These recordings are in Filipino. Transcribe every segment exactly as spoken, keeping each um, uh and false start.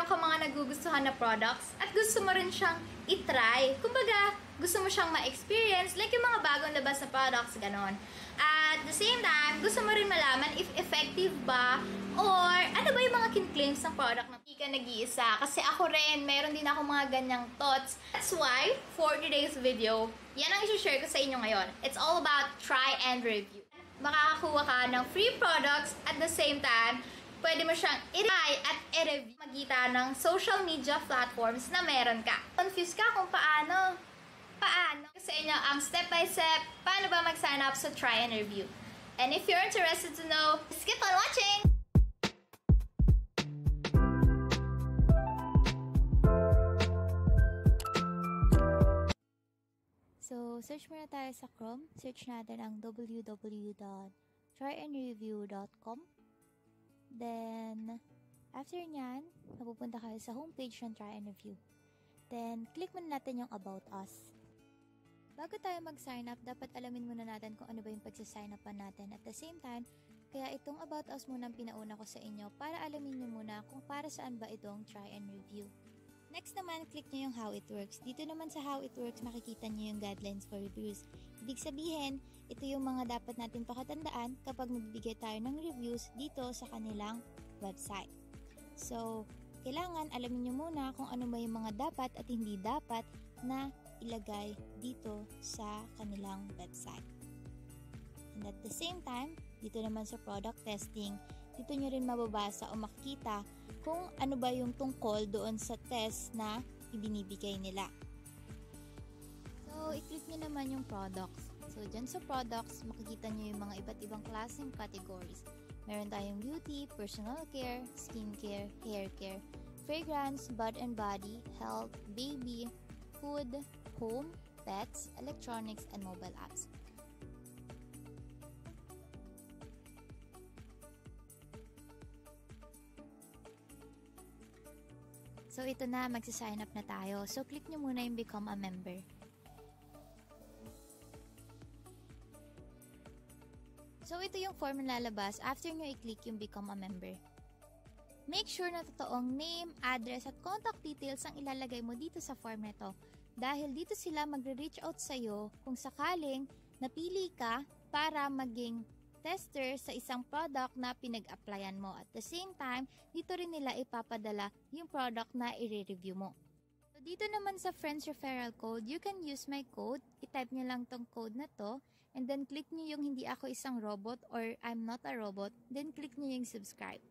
ka mga nagugustuhan na products at gusto mo rin siyang itry. Kumbaga, gusto mo siyang ma-experience, like yung mga bagong labas na products, ganon. At the same time, gusto mo rin malaman if effective ba or ano ba yung mga kin-claims ng product na hindi ka nag-iisa. Kasi ako rin, meron din ako mga ganyang thoughts. That's why, for today's video, yan ang i-share ko sa inyo ngayon. It's all about try and review. Makakakuha ka ng free products at the same time, pwede mo siyang i-try at i-review magitan ng social media platforms na meron ka. Confused ka kung paano? Paano? Sa inyo ang step-by-step, paano ba mag-sign up sa try and review. And if you're interested to know, just keep on watching! So, search muna tayo sa Chrome. Search natin ang w w w dot try and review dot com. Then, after nyan, mapupunta kayo sa homepage ng Try and Review. Then, click muna natin yung About Us. Bago tayo mag-sign up, dapat alamin muna natin kung ano ba yung pagsasign upan natin. At the same time, kaya itong About Us muna ang pinauna ko sa inyo para alamin nyo muna kung para saan ba itong Try and Review. Next naman, click nyo yung How It Works. Dito naman sa How It Works, makikita nyo yung guidelines for reviews. Ibig sabihin, ito yung mga dapat natin pakatandaan kapag magbibigay tayo ng reviews dito sa kanilang website. So, kailangan alamin nyo muna kung ano ba yung mga dapat at hindi dapat na ilagay dito sa kanilang website. And at the same time, dito naman sa product testing, dito nyo rin mababasa o makikita kung ano ba yung tungkol doon sa test na ibinibigay nila. So, i-click nyo naman yung products. So, dyan sa products, makikita nyo yung mga iba't ibang klaseng categories. Meron tayong beauty, personal care, skincare, hair care, fragrance, bath and body, health, baby, food, home, pets, electronics, and mobile apps. So, ito na, magsa-sign up na tayo. So, click nyo muna yung Become a Member. So, ito yung form na lalabas after nyo i-click yung Become a Member. Make sure na totoong name, address, at contact details ang ilalagay mo dito sa form na to. Dahil dito sila magre-reach out sa'yo kung sakaling napili ka para maging tester sa isang product na pinag-applyan mo. At the same time, dito rin nila ipapadala yung product na i-review mo. So, dito naman sa Friends Referral Code, you can use my code. I-type nyo lang tong code na to. And then, click nyo yung hindi ako isang robot or I'm not a robot. Then, click nyo yung subscribe.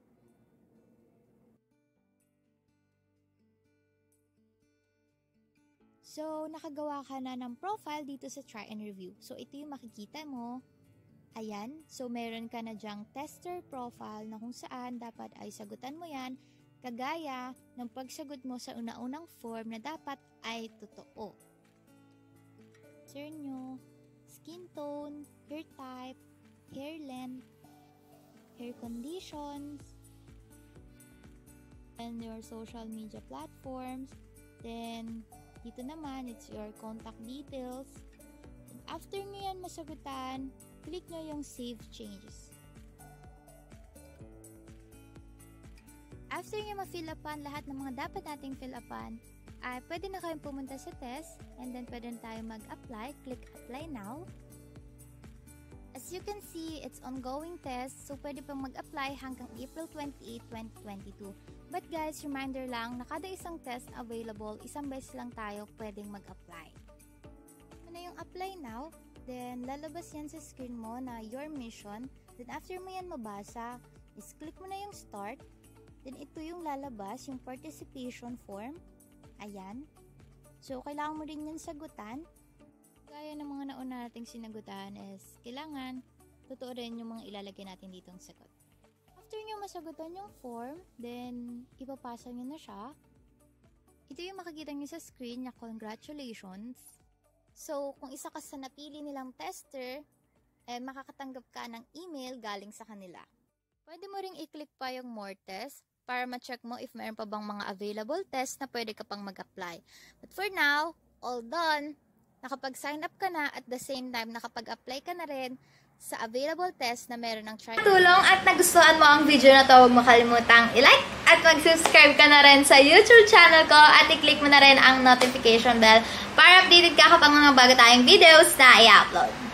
So, nakagawa ka na ng profile dito sa Try and Review. So, ito yung makikita mo. Ayan, so meron ka na dyang tester profile na kung saan dapat ay sagutan mo yan kagaya ng pagsagot mo sa una-unang form na dapat ay totoo. Answer nyo, skin tone, hair type, hair length, hair conditions, and your social media platforms. Then, dito naman, it's your contact details. And after nyo yan masagutan, click nyo yung Save Changes. After nyo ma-fill upan lahat ng mga dapat nating fill upan, ay pwede na kayong pumunta sa test and then pwede na tayo mag-apply. Click Apply Now. As you can see, it's ongoing test, so pwede pang mag-apply hanggang April twenty-eighth, twenty twenty-two. But guys, reminder lang, na kada isang test available, isang beses lang tayo pwedeng mag-apply. Ano yung Apply Now? Then, lalabas yan sa screen mo na your mission. Then, after mo yan mabasa, is click mo na yung start. Then, ito yung lalabas, yung participation form. Ayan. So, kailangan mo rin yan sagutan. Gaya ng mga nauna nating sinagutan is, kailangan, totoo rin yung mga ilalagay natin ditong sagot. After nyo masagutan yung form, then, ipapasa nyo na siya. Ito yung makikita nyo sa screen na congratulations. So, kung isa ka sa napili nilang tester, eh, makakatanggap ka ng email galing sa kanila. Pwede mo ring i-click pa yung more test para ma-check mo if mayroon pa bang mga available test na pwede ka pang mag-apply. But for now, all done. Nakapag-sign up ka na at the same time nakapag-apply ka na rin sa available test na meron ng try. Tulong at nagustuhan mo ang video na to, huwag mo kalimutang i-like at mag-subscribe ka na rin sa YouTube channel ko at i-click mo na rin ang notification bell para updated ka kapag mga bago tayong videos na i-upload.